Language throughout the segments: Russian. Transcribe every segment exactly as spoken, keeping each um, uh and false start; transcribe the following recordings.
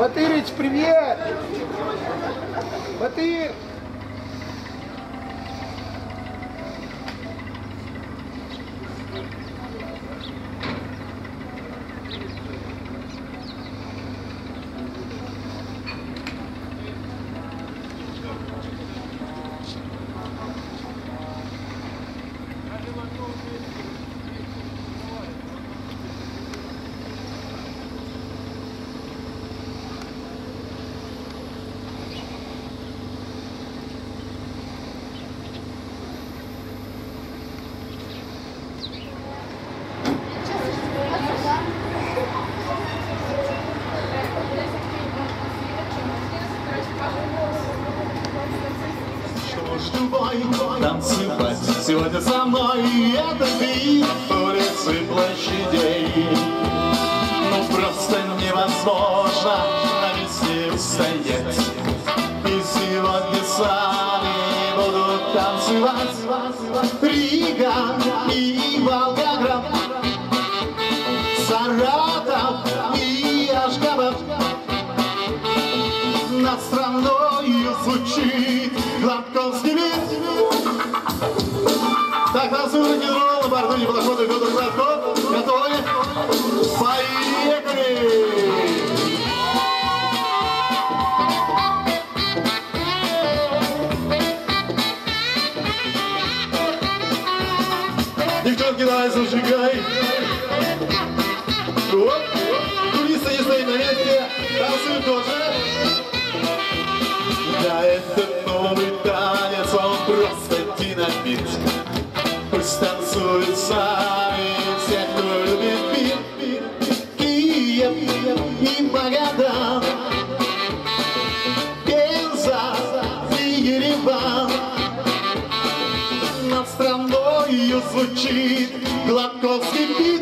Батырыч, привет! Батыр! Танцевать сегодня со мной, это бит улицы площадей. Ну просто невозможно на месте устоять. И сегодня с вами будут танцевать Рига и Волгоград, Саратов и Ашгабад. Над страною звучит Гладковский бит. Так, танцуем рок-н-ролл, на борту не подоходит Федор Гладков. Готовы? Поехали! Девчонки, давай зажигай! Оп! Туристы не стоит на месте, танцуем тоже! Да, этот новый танец, он просто динамит. Пусть танцуют сами все, кто любит бит. Киев и Магадан, Пенза и Ереван. Над страною звучит Гладковский бит.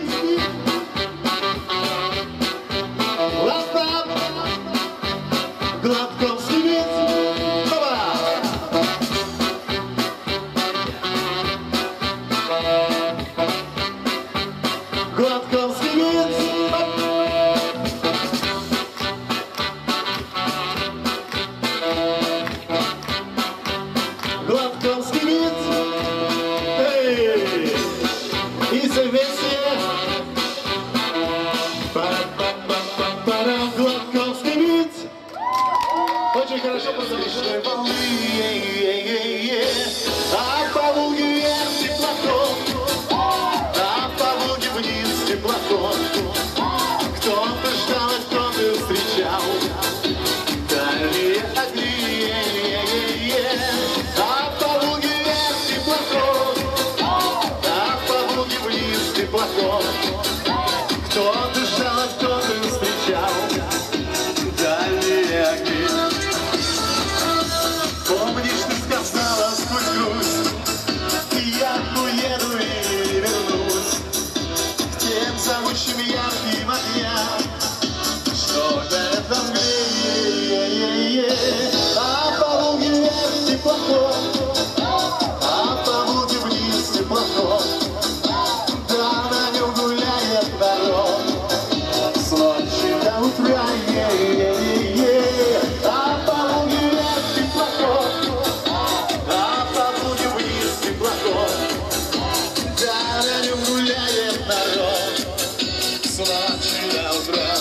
Ластап, Гладковский бит. Гладковский бит. Гладковский бит. Эй! И все вместе. Пара-па-па-па-пара. Гладковский бит. Очень хорошо послушали волны. А по Волге вверх теплоход, а по Волге вниз теплоход. Кто-то ждал, а кто-то встречал дальние огни. А по Волге вверх теплоход, а по Волге вниз теплоход. Кто-то ждал, а кто-то встречал дальние огни. Помнишь, ты сказала сквозь грусть, я уеду и вернусь к тем зовущим ярким огням, что горят в мгле. А по Волге вверх теплоход, а по Волге вниз теплоход. Да, на нем гуляет народ с ночи до утра. А по Волге вверх теплоход, а по Волге вниз теплоход. Да, на нем гуляет народ с ночи до утра.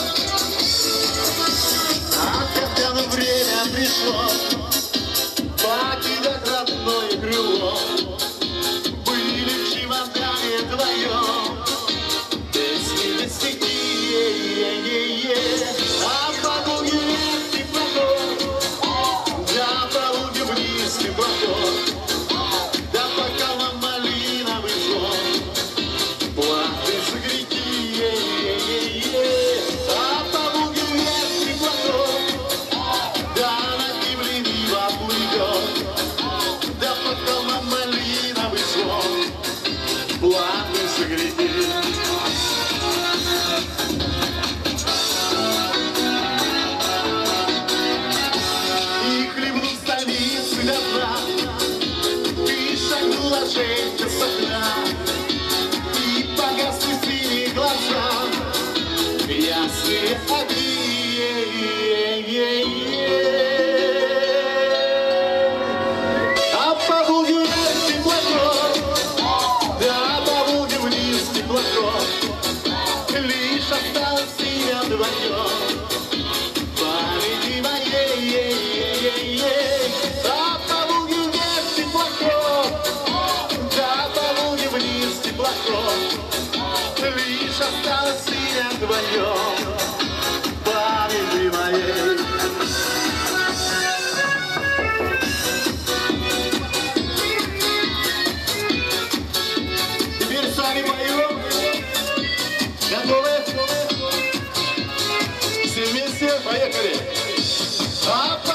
А когда на время пришло покидать родное крыло, были в чемодане вдвоем песни без стихи. А по Волге вверх теплоход, да, по Волге вниз теплоход. Да, пока вам малиновый звон платы загреки. А по Волге вверх теплоход, да, над ним лениво плывет. Да, пока вам малиновый звон платы загреки. И хлебнул столицы до дна, и шагнула Женька с окна, и погасли синие глаза, ясные огни. Лишь осталось имя твое в памяти моей. Теперь сами поем. Готовы? Все вместе, поехали!